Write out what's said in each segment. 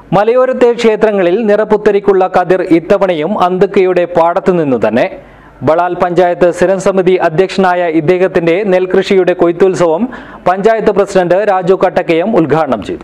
മലയോരത്തെ ക്ഷേത്രങ്ങളിൽ നിറപുത്തരിക്കുള്ള കതിർ ഇത്തവണയും അന്തുക്കയുടെ പാടത്തു നിന്നു തന്നെ. ബളാൽ പഞ്ചായത്ത് സ്ഥിരം സമിതി അധ്യക്ഷനായ ഇദ്ദേഹത്തിന്റെ നെൽകൃഷിയുടെ കൊയ്ത്തുത്സവം പഞ്ചായത്ത് പ്രസിഡന്റ് രാജു കട്ടക്കയം ഉദ്ഘാടനം ചെയ്തു.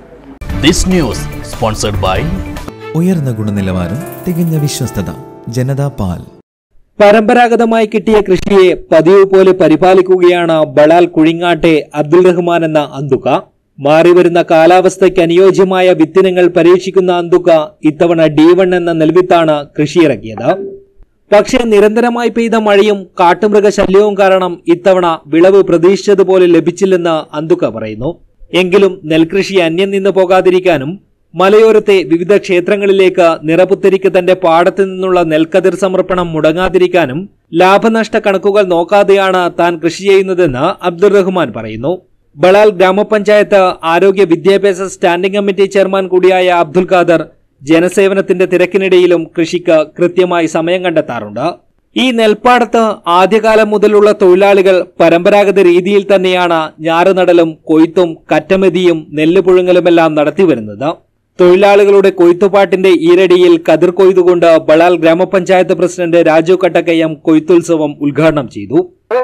ഉയർന്ന ഗുണനിലവാരം, തികഞ്ഞ വിശ്വസ്തത, ജനതാ പാൽ. പരമ്പരാഗതമായി കിട്ടിയ കൃഷിയെ പതിവ് പോലെ പരിപാലിക്കുകയാണ് ബളാൽ കുഴിങ്ങാട്ടെ അബ്ദുൾ റഹ്മാൻ എന്ന അന്തുക. മാറിവരുന്ന കാലാവസ്ഥയ്ക്ക് അനുയോജ്യമായ വിത്തിനങ്ങൾ പരീക്ഷിക്കുന്ന അന്തുക ഇത്തവണ D1 എന്ന നെൽവിത്താണ് കൃഷിയിറക്കിയത്. പക്ഷേ നിരന്തരമായി പെയ്ത മഴയും കാട്ടുമൃഗശല്യവും കാരണം ഇത്തവണ വിളവ് പ്രതീക്ഷിച്ചതുപോലെ ലഭിച്ചില്ലെന്ന് അന്തുക പറയുന്നു. എങ്കിലും നെൽകൃഷി അന്യം നിന്ന് പോകാതിരിക്കാനും മലയോരത്തെ വിവിധ ക്ഷേത്രങ്ങളിലേക്ക് നിറപുത്തരിക്ക് തന്റെ പാടത്തു നിന്നുള്ള നെൽക്കതിർ സമർപ്പണം മുടങ്ങാതിരിക്കാനും ലാഭനഷ്ട കണക്കുകൾ നോക്കാതെയാണ് താൻ കൃഷി ചെയ്യുന്നതെന്ന് അബ്ദുൾ റഹ്മാൻ പറയുന്നു. ബളാൽ ഗ്രാമപഞ്ചായത്ത് ആരോഗ്യ വിദ്യാഭ്യാസ സ്റ്റാൻഡിംഗ് കമ്മിറ്റി ചെയർമാൻ കൂടിയായ അബ്ദുൽ ഖാദർ ജനസേവനത്തിന്റെ തിരക്കിനിടയിലും കൃഷിക്ക് കൃത്യമായി സമയം കണ്ടെത്താറുണ്ട്. ഈ നെൽപ്പാടത്ത് ആദ്യകാലം മുതലുള്ള തൊഴിലാളികൾ പരമ്പരാഗത രീതിയിൽ തന്നെയാണ് ഞാറുനടലും കൊയ്ത്തും കറ്റമെതിയും നെല്ല് പുഴുങ്ങലുമെല്ലാം നടത്തിവരുന്നത്. തൊഴിലാളികളുടെ കൊയ്ത്തുപാട്ടിന്റെ ഈരടിയിൽ കതിർ കൊയ്തുകൊണ്ട് ബളാൽ ഗ്രാമപഞ്ചായത്ത് പ്രസിഡന്റ് രാജു കട്ടക്കയം കൊയ്ത്തുത്സവം ഉദ്ഘാടനം ചെയ്തു.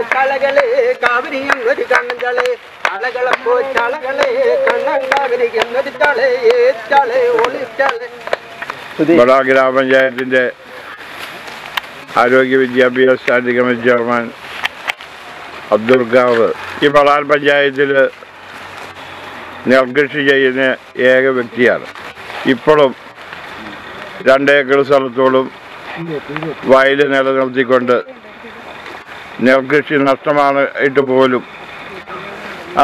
ബളാൽ ഗ്രാമപഞ്ചായത്തിന്റെ ആരോഗ്യ വിദ്യാഭ്യാസ standing committee chairman Abdul Khader ഈ ബളാൽ പഞ്ചായത്തിൽ നെൽകൃഷി ചെയ്യുന്ന ഏക വ്യക്തിയാണ്. ഇപ്പോഴും 2 ഏക്കർ സ്ഥലത്തോളം വയൽ നിലനിർത്തിക്കൊണ്ട് നെൽകൃഷി നഷ്ടമായിട്ട് പോലും ആ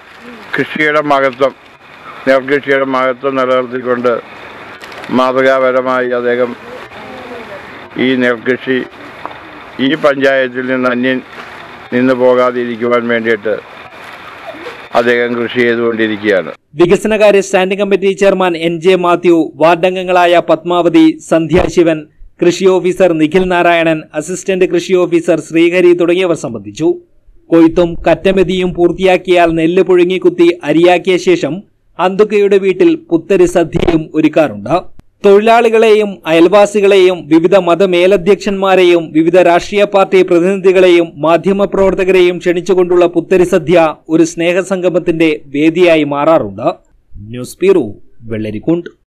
നെൽകൃഷിയുടെ മഹത്വം നിലനിർത്തിക്കൊണ്ട് മാതൃകാപരമായി അദ്ദേഹം ഈ നെൽകൃഷി ഈ പഞ്ചായത്തിൽ നിന്ന് അന്യം നിന്ന് പോകാതിരിക്കുവാൻ വേണ്ടിയിട്ട് അദ്ദേഹം കൃഷി ചെയ്തുകൊണ്ടിരിക്കുകയാണ്. വികസനകാര്യ standing committee chairman NJ Mathew, വാർഡംഗങ്ങളായ പത്മാവതി, സന്ധ്യ ശിവൻ, കൃഷി ഓഫീസർ നിഖിൽ നാരായണൻ, അസിസ്റ്റന്റ് കൃഷി ഓഫീസർ ശ്രീഹരി തുടങ്ങിയവർ സംബന്ധിച്ചു. കൊയ്ത്തും കറ്റമെതിയും പൂർത്തിയാക്കിയാൽ നെല്ല് പുഴുങ്ങിക്കുത്തി അരിയാക്കിയ ശേഷം അന്തുക്കയുടെ വീട്ടിൽ പുത്തരി സദ്യയും ഒരുക്കാറുണ്ട്. തൊഴിലാളികളെയും അയൽവാസികളെയും വിവിധ മതമേലധ്യക്ഷന്മാരെയും വിവിധ രാഷ്ട്രീയ പാർട്ടി പ്രതിനിധികളെയും മാധ്യമപ്രവർത്തകരെയും ക്ഷണിച്ചുകൊണ്ടുള്ള പുത്തരി സദ്യ ഒരു സ്നേഹസംഗമത്തിന്റെ വേദിയായി മാറാറുണ്ട്. News bureau, Vellarikundu.